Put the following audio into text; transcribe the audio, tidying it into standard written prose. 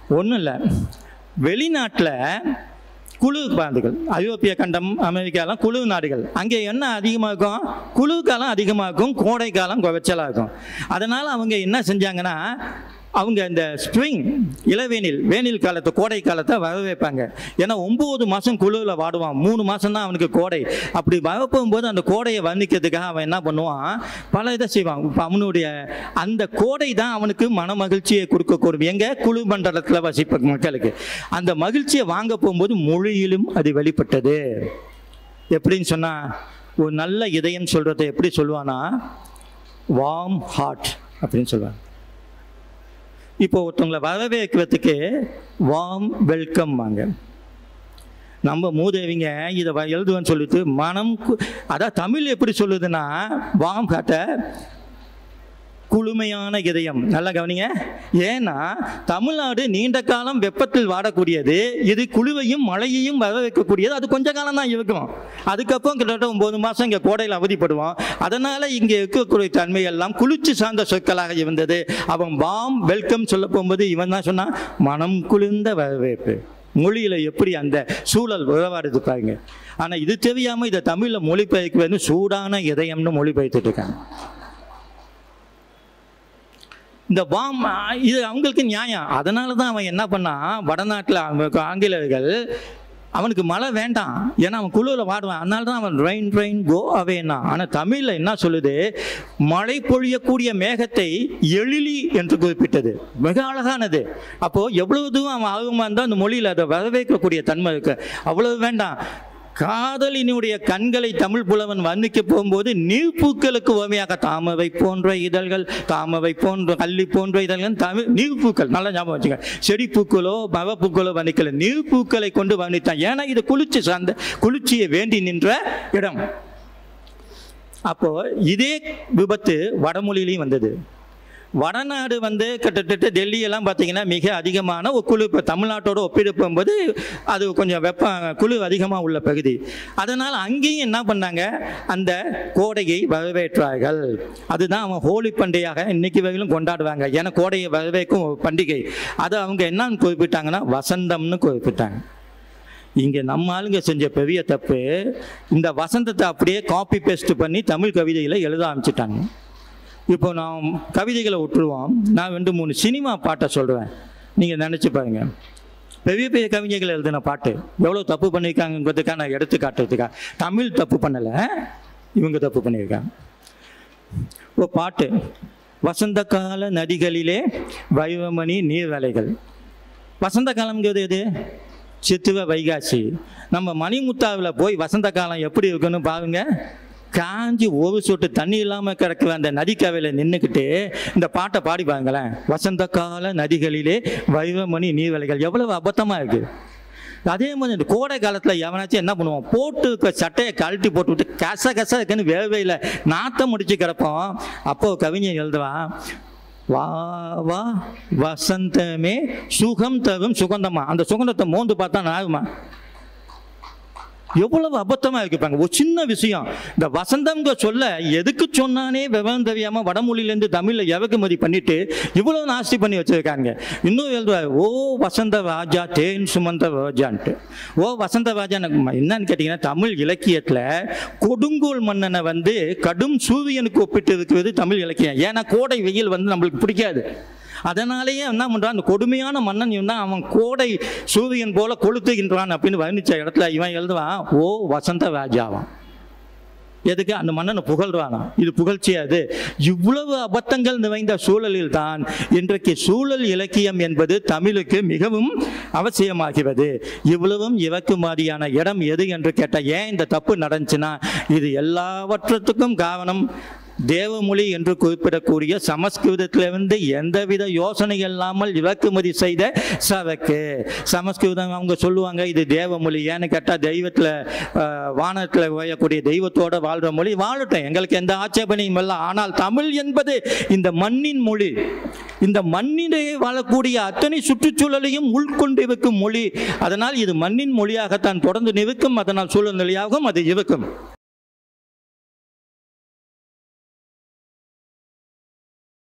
ஒன்றும் இல்லை, வெளிநாட்டில் குளிர் பாந்துகள், ஐரோப்பிய கண்டம், அமெரிக்காலாம் குளிர் நாடுகள். அங்கே என்ன அதிகமாக இருக்கும்? குளிர் காலம் அதிகமாக இருக்கும், கோடை காலம் குறைச்சலாக இருக்கும். அதனால் அவங்க என்ன செஞ்சாங்கன்னா, அவங்க இந்த ஸ்ப்ரிங் இளவேனில், வேனில் காலத்தை, கோடை காலத்தை வரவேற்பாங்க. ஏன்னா 9 மாதம் குளிரில் வாடுவான், 3 மாதம் தான் அவனுக்கு கோடை. அப்படி வரப்போகும்போது அந்த கோடையை வர்ணிக்கிறதுக்காக அவன் என்ன பண்ணுவான், பல இதை செய்வான். இப்போ அவனுடைய அந்த கோடை தான் அவனுக்கு மன மகிழ்ச்சியை கொடுக்கக்கூடும். எங்கே? குளிர் மண்டலத்தில் வசிப்ப மக்களுக்கு அந்த மகிழ்ச்சியை வாங்க போகும்போது மொழியிலும் அது வெளிப்பட்டது. எப்படின்னு சொன்னால், ஒரு நல்ல இதயம் சொல்கிறத எப்படி சொல்லுவானா, வார்ம் ஹார்ட் அப்படின்னு சொல்லுவாங்க. இப்போ ஒருத்தவங்களை வரவேற்கிறதுக்கு வார்ம் வெல்கம் வாங்க. நம்ம மூதேவிங்க இதை எழுதுவேன்னு சொல்லிட்டு மனம், அதான் தமிழ் எப்படி சொல்லுதுன்னா, வார்ம் ஹார்ட்டை குளுமையான இதயம். நல்லா கவனிங்க. ஏன்னா தமிழ்நாடு நீண்ட காலம் வெப்பத்தில் வாடக்கூடியது. இது குளிரையும் மழையையும் வர வைக்கக்கூடியது. அது கொஞ்ச காலம் தான் இருக்கும். அதுக்கப்புறம் கிட்டத்தட்ட 9 மாதம் இங்கே கோடையில் அவதிப்படுவோம். அதனால் இங்கே இருக்கக்கூடிய தன்மை எல்லாம் குளிர்ச்சி சார்ந்த சொற்களாக இருந்தது. அவன் வார்ம் வெல்கம் சொல்ல போகும்போது இவன் தான் சொன்னான், மனம் குளிர்ந்த வரவேற்பு. மொழியில் எப்படி அந்த சூழல் உறவாடுது பாருங்க. ஆனால் இது தெரியாமல் இதை தமிழில் மொழிபெயர்க்கு சூடான இதயம்னு மொழிபெயர்த்துட்டு இருக்காங்க. இந்த வாம் இது அவங்களுக்கு நியாயம். அதனால தான் அவன் என்ன பண்ணான், வடநாட்டில் ஆங்கிலேயர்கள் அவனுக்கு மழை வேண்டாம், ஏன்னா அவன் குளிரில் வாடுவான். அதனால தான் அவன் ரெயின் ரெயின் கோ அவேன்னா. ஆனால் தமிழில் என்ன சொல்லுது, மழை பொழியக்கூடிய மேகத்தை எழிலி என்று குறிப்பிட்டது. மிக அழகானது. அப்போது எவ்வளவு தூரம் அவன் ஆர்வமாக இருந்தால் அந்த மொழியில் அதை வரவேற்கக்கூடிய தன்மை இருக்கு. அவ்வளவு வேண்டாம். காதலினுடைய கண்களை தமிழ் புலவன் வர்ணிக்க போகும்போது நீர்ப்பூக்களுக்கு உவமையாக தாமரை போன்ற இதழ்கள், தாமரை போன்ற கள்ளி போன்ற இதழ்கள், தமிழ் நீர்ப்பூக்கள். நல்லா ஞாபகம் வச்சுங்க. செடிப்பூக்களோ மரப்பூக்களோ வர்ணிக்கல, நீர்ப்பூக்களை கொண்டு வர்ணித்தான். ஏன்னா இது குளிர்ச்சி சார்ந்த, குளிர்ச்சியை வேண்டி நின்ற இடம். அப்போ இதே விபத்து வடமொழியிலையும் வந்தது. வடநாடு கிட்டத்தட்ட டெல்லியெல்லாம் பார்த்தீங்கன்னா மிக அதிகமான ஒரு குளிர். இப்போ தமிழ்நாட்டோடு ஒப்பிடு போகும்போது அது கொஞ்சம் குளிர் அதிகமாக உள்ள பகுதி. அதனால் அங்கேயும் என்ன பண்ணாங்க, அந்த கோடையை வரவேற்றார்கள். அதுதான் அவன் ஹோலி பண்டிகையாக இன்னைக்கு வரையிலும் கொண்டாடுவாங்க. ஏன்னா கோடையை வரவேற்கும் பண்டிகை. அதை அவங்க என்னன்னு குறிப்பிட்டாங்கன்னா வசந்தம்னு குறிப்பிட்டாங்க. இங்கே நம்ம ஆளுங்க செஞ்ச பெரிய தப்பு, இந்த வசந்தத்தை அப்படியே காப்பி பேஸ்ட் பண்ணி தமிழ் கவிதையில் எழுத ஆரம்பிச்சிட்டாங்க. இப்போ நான் கவிதைகளை விட்டுருவோம், நான் 2-3 சினிமா பாட்டை சொல்கிறேன், நீங்கள் நினச்சி பாருங்கள். பெரிய பெரிய கவிஞர்கள் எழுதின பாட்டு எவ்வளோ தப்பு பண்ணியிருக்காங்கிறதுக்காக நான் எடுத்து காட்டுறதுக்காக. தமிழ் தப்பு பண்ணலை, இவங்க தப்பு பண்ணியிருக்காங்க. ஒரு பாட்டு, வசந்த கால நதிகளிலே வைவமணி நீர்வலைகள். வசந்த காலம்ங்கிறது எது? சித்திரை வைகாசி. நம்ம மணிமுத்தாவில் போய் வசந்த காலம் எப்படி இருக்குன்னு பாருங்க. காஞ்சி ஒரு சொட்டு தண்ணி இல்லாமல் கிடக்கிற அந்த நதிக்கவையில் நின்றுக்கிட்டு இந்த பாட்டை பாடி பாருங்களேன். வசந்த கால நதிகளிலே வைவமணி நீர்வலைகள். எவ்வளவு அபத்தமாக இருக்குது. அதே மாதிரி இந்த கோடை காலத்தில் எவனாச்சும் என்ன பண்ணுவான், போட்டு சட்டையை கழட்டி போட்டு விட்டு கச இருக்குன்னு வேவையில் நாத்தம் முடிச்சு கிடப்போம். அப்போது கவிஞர் எழுதுவான், வா வா வசந்தமே சுகம் தரும் சுகந்தமா. அந்த சுகந்தத்தை மோந்து பார்த்தா நாகுமா? எவ்வளவு அபத்தமாக இருப்பாங்க. ஒரு சின்ன விஷயம், இந்த வசந்தம்ங்க சொல்ல எதுக்கு சொன்னானே விவரம் தெரியாமல் வடமொழியிலேருந்து தமிழில் இறக்குமதி பண்ணிட்டு இவ்வளவு நாஸ்தி பண்ணி வச்சிருக்காங்க. இன்னும் எழுதுவார், ஓ வசந்த ராஜா தேன் சுமந்த ராஜான்ட்டு. ஓ வசந்த ராஜா என்னன்னு கேட்டிங்கன்னா, தமிழ் இலக்கியத்தில் கொடுங்கோல் மன்னனை கடும் சூரியனுக்கு ஒப்பிட்டு இருக்கிறது தமிழ் இலக்கியம். ஏன்னா கோடை வெயில் நம்மளுக்கு பிடிக்காது. அதனாலேயே என்ன பண்ணுறான், அந்த கொடுமையான மன்னன் தான் அவன் கோடை சூரியன் போல கொளுத்துகின்றான் அப்படின்னு வர்ணிச்ச இடத்துல இவன் எழுதுவான், ஓ வசந்த ராஜாவான். எதுக்கு? அந்த மன்னனை புகழ்றானா. இது புகழ்ச்சியாது. இவ்வளவு அபத்தங்கள் நிறைந்த சூழலில் தான் இன்றைக்கு சூழல் இலக்கியம் என்பது தமிழுக்கு மிகவும் அவசியமாகிறது. இவ்வளவும் இறக்குமதியான இடம் எது என்று கேட்ட, ஏன் இந்த தப்பு நடந்துச்சுன்னா, இது எல்லாவற்றத்துக்கும் காரணம் தேவமொழி என்று குறிப்பிடக்கூடிய சமஸ்கிருதத்திலிருந்து எந்தவித யோசனை இல்லாமல் இறக்குமதி செய்த சரக்கு. சமஸ்கிருதம் அவங்க சொல்லுவாங்க இது தேவமொழி. ஏன்னு கேட்டால் தெய்வத்தில், வானத்தில் ஓயக்கூடிய தெய்வத்தோடு வாழ்கிற மொழி. வாழட்டும், எங்களுக்கு எந்த ஆட்சேபனையும் இல்லை. ஆனால் தமிழ் என்பது இந்த மண்ணின் மொழி. இந்த மண்ணிலே வாழக்கூடிய அத்தனை சுற்றுச்சூழலையும் உள்கொண்டு இருக்கும் மொழி. அதனால் இது மண்ணின் மொழியாகத்தான் தொடர்ந்து நிற்கும். அதனால் சூழல் நிலையாகவும் அது இருக்கும்.